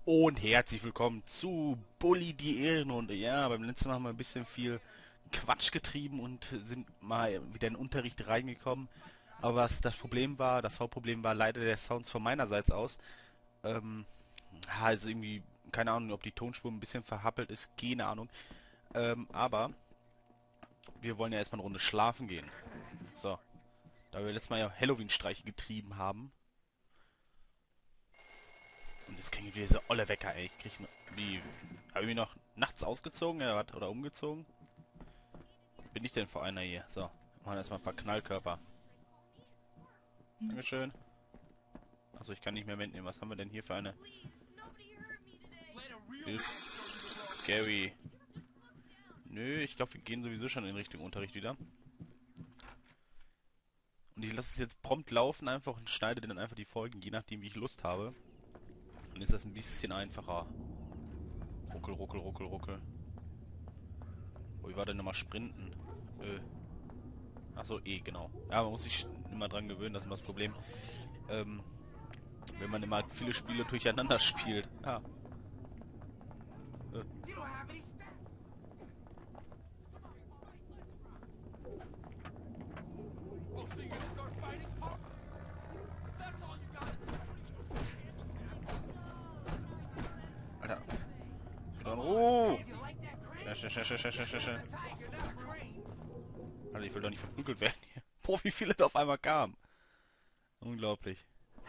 Und herzlich willkommen zu Bully die Ehrenrunde. Ja, beim letzten Mal haben wir ein bisschen viel Quatsch getrieben und sind mal wieder in den Unterricht reingekommen. Aber was das Problem war, das Hauptproblem war leider der Sounds von meinerseits aus. Ähm, also irgendwie, keine Ahnung, ob die Tonspur ein bisschen verhappelt ist, keine Ahnung. Aber wir wollen ja erstmal eine Runde schlafen gehen. So, da wir letztes Mal ja Halloween-Streiche getrieben haben. Und jetzt kriegen wir diese olle Wecker, ey. Ich krieg wie... Hab ich mich noch nachts ausgezogen oder umgezogen? Bin ich denn für einer hier? So, machen erstmal ein paar Knallkörper. Dankeschön. Also ich kann nicht mehr mitnehmen. Was haben wir denn hier für eine? Gary. Nö, ich glaube wir gehen sowieso schon in Richtung Unterricht wieder. Und ich lasse es jetzt prompt laufen einfach und schneide dann einfach die Folgen, je nachdem wie ich Lust habe. Dann ist das ein bisschen einfacher. Ruckel, ruckel, ruckel, ruckel. Wo war denn nochmal sprinten? Achso, genau. Ja, man muss sich immer dran gewöhnen, das ist immer das Problem. Wenn man immer viele Spiele durcheinander spielt. Ja. Alter. Oh! Schnell. Alter, ich will doch nicht verprügelt werden hier. Boah, wie viele da auf einmal kamen. Unglaublich.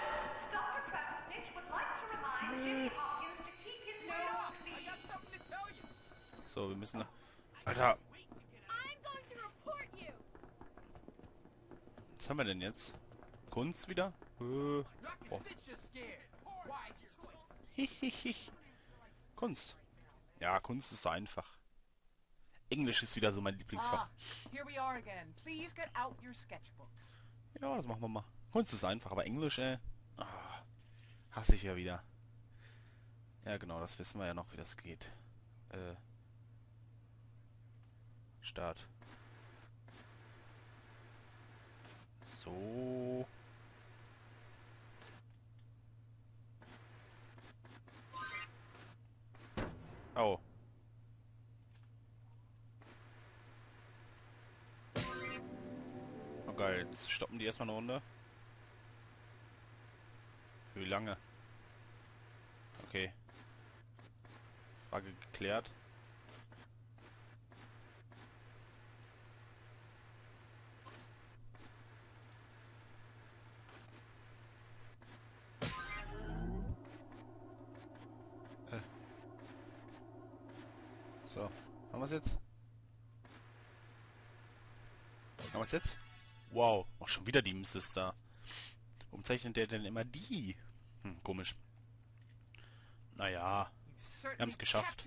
So, wir müssen... Alter! Was haben wir denn jetzt? Kunst wieder? Oh. Hihihi. Kunst. Ja, Kunst ist so einfach. Englisch ist wieder so mein Lieblingsfach. Ja, das machen wir mal. Kunst ist einfach, aber Englisch, ey. Ah, hasse ich ja wieder. Ja, genau, das wissen wir ja noch, wie das geht. Start. So. Oh. Oh geil, jetzt stoppen die erstmal eine Runde. Für wie lange? Okay. Frage geklärt. So, haben wir es jetzt? Haben wir es jetzt? Wow, auch schon wieder die Mrs. da. Warum zeichnet der denn immer die? Komisch. Naja, wir haben es geschafft.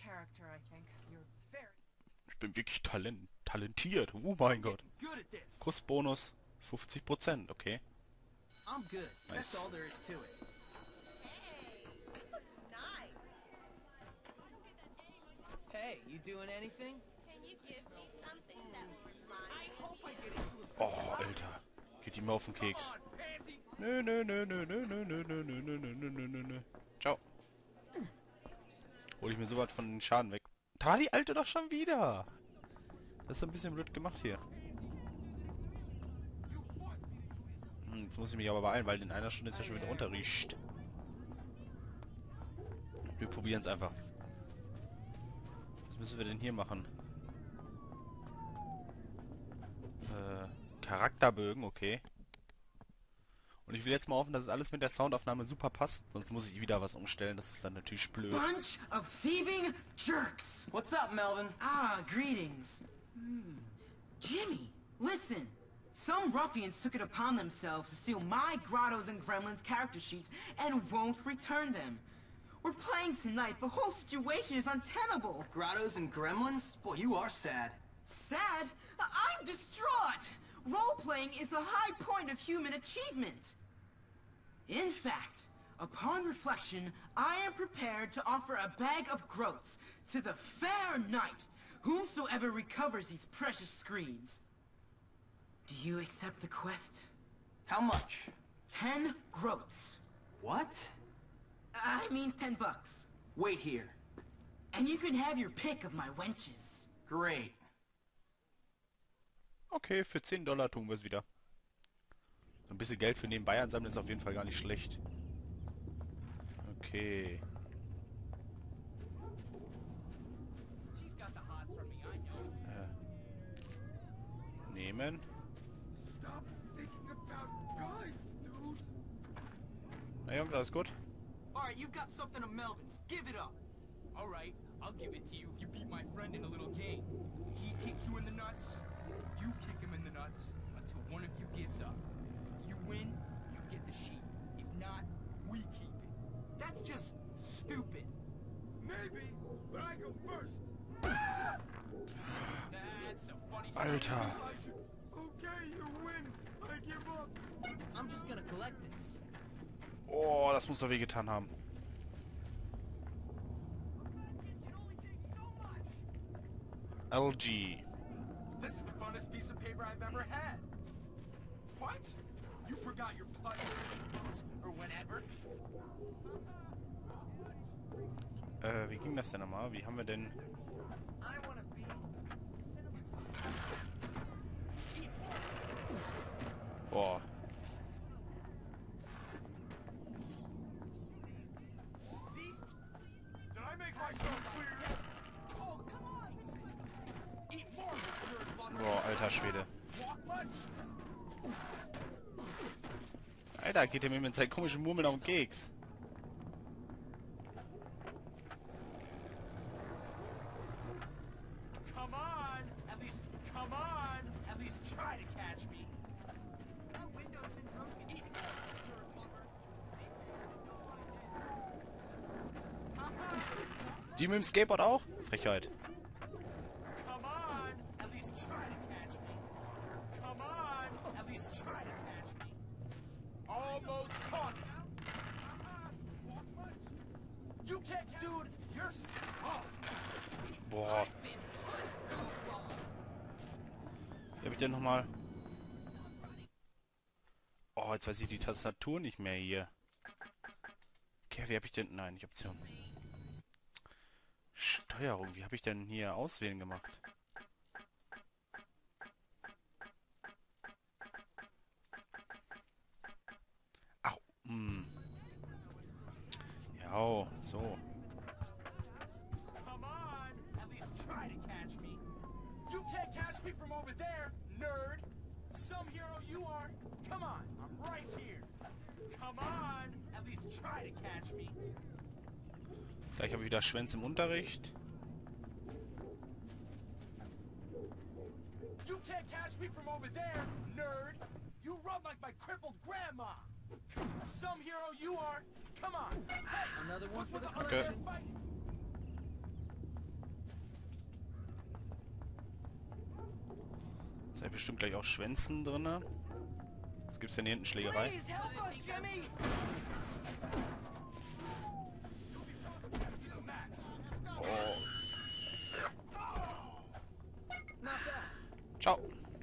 Ich bin wirklich talentiert. Oh mein Gott. Kussbonus 50%, okay. Nice. Hey, you doing anything? Can you give me something that will remind me? Oh, Alter. Geht ihm auf den Keks. Nö. Ciao. Hol ich mir sowas von den Schaden weg. Da war die Alte doch schon wieder. Das ist ein bisschen blöd gemacht hier. Jetzt muss ich mich aber beeilen, weil in einer Stunde ist ja schon wieder Unterricht. Wir probieren es einfach. Was müssen wir denn hier machen? Charakterbögen, okay. Und ich will jetzt mal hoffen, dass es alles mit der Soundaufnahme super passt. Sonst muss ich wieder was umstellen. Das ist dann natürlich blöd. Bunch of thieving jerks! What's up, Melvin? Ah, greetings. Jimmy, listen. Some ruffians took it upon themselves to steal my Grottos and Gremlins character sheets and won't return them. We're playing tonight. The whole situation is untenable. Grottos and Gremlins? Boy, you are sad. Sad? I'm distraught! Role-playing is the high point of human achievement. In fact, upon reflection, I am prepared to offer a bag of groats to the fair knight, whomsoever recovers these precious screens. Do you accept the quest? How much? 10 groats. What? I mean 10 bucks. Wait here. And you can have your pick of my wenches. Great. Okay, für 10 Dollar tun wir es wieder. So ein bisschen Geld für nebenbei ansammeln ist auf jeden Fall gar nicht schlecht. Okay. Nehmen. Na Jungs, alles gut? Alright, you've got something of Melvin's. Give it up. Alright, I'll give it to you if you beat my friend in a little game. He kicks you in the nuts, you kick him in the nuts, until one of you gives up. If you win, you get the sheep. If not, we keep it. That's just stupid. Maybe, but I go first. That's a funny Alter. Okay, you win. I give up. I'm just gonna collect this. Oh, das muss doch wehgetan haben. LG. This is the funnest piece of paper I've ever had. What? You forgot your plus boots or whatever? Wie ging das denn nochmal? Wie haben wir denn... I wanna be Boah. See? Did I make myself clear? Oh, come on! Eat more, nerd fucker! Boah, alter Schwede. Walk much? Alter, geht er mir mit seinen komischen Murmeln auf den Keks. Come on! At least, come on! At least try to catch me! That window's been broken. Eat more, nerd fucker! Die mit dem Skateboard auch? Frechheit. Come on! At least try to catch me! Come on! At least try to catch me! Almost caught me! You can't, dude! You're slow! Boah. Wie hab ich denn nochmal? Oh, jetzt weiß ich die Tastatur nicht mehr hier. Okay, wie hab ich denn... Nein, nicht Option. Steuerung, wie habe ich denn hier auswählen gemacht? Au, Ja, so. Come on! At least try to catch me! You can't catch me from over there, nerd! Some hero you are! Come on, I'm right here! Come on! At least try to catch me! Gleich habe ich wieder Schwänze im Unterricht. You can't catch me from over there, nerd! You run like my crippled grandma! Some hero you are! Come on! Hey! Another one What's for with the the Okay. collection fight? Da ist bestimmt gleich auch Schwänzen drin. Was gibt's denn hier hinten? Schlägerei? Please help us, Jimmy! To the max! Oh. Not bad. Ciao.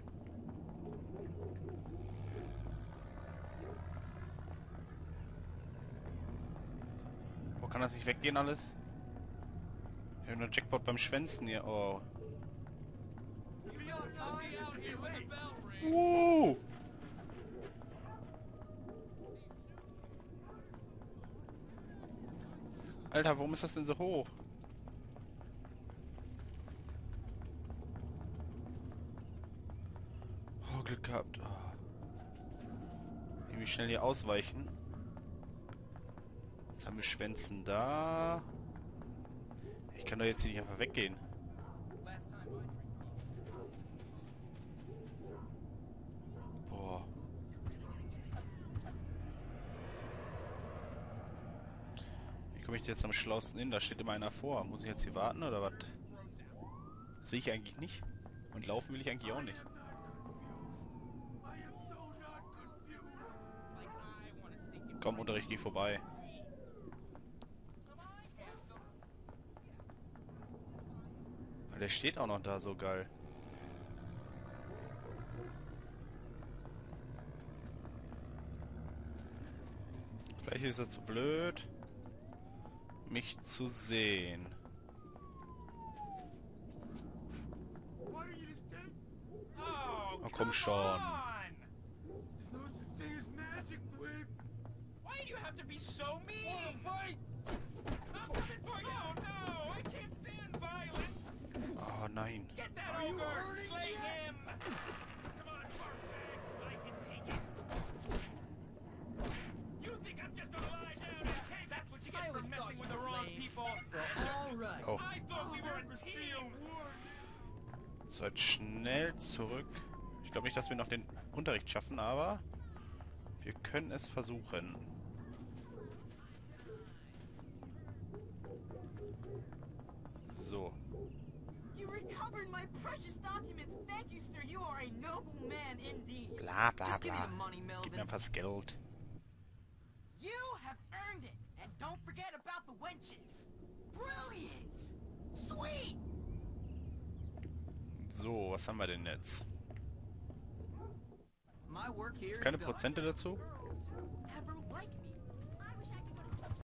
Wo kann das nicht weggehen alles? Ich habe nur Jackpot beim Schwänzen hier. Oh. Alter, warum ist das denn so hoch? Oh, Glück gehabt. Oh. Irgendwie schnell hier ausweichen. Jetzt haben wir Schwänzen da. Ich kann doch jetzt hier nicht einfach weggehen. Boah. Wie komme ich jetzt am schlausten hin? Da steht immer einer vor. Muss ich jetzt hier warten oder was? Das will ich eigentlich nicht. Und laufen will ich eigentlich auch nicht. Komm, Unterricht, geh vorbei. Der steht auch noch da so geil. Vielleicht ist er zu blöd. mich zu sehen. Why don't you just take... Oh, komm schon. There's no such thing as magic, Dweeb. Why do you have to be so mean? Wanna fight? I'm coming for you! Oh no! I can't stand violence! Oh nein. Get that Are you over! hurting Slay yet? him! Come on, Barkbag! I can take it! You think I'm just gonna lie down and take? That's what you I get for always thought messing you with the were wrong lame. people! All right. Oh, I thought we were a team! seid schnell zurück. Ich glaube nicht, dass wir noch den Unterricht schaffen, aber wir können es versuchen. So. You recovered my precious documents. Thank you, sir. You are a noble man indeed. Bla bla Just give me bla. the money, Gib mir Melvin. einfach das Geld. You have earned it. And don't forget about the wenches. Brilliant. Sweet. So, was haben wir denn jetzt? My work here is Keine done. Prozente dazu? Girls ever like me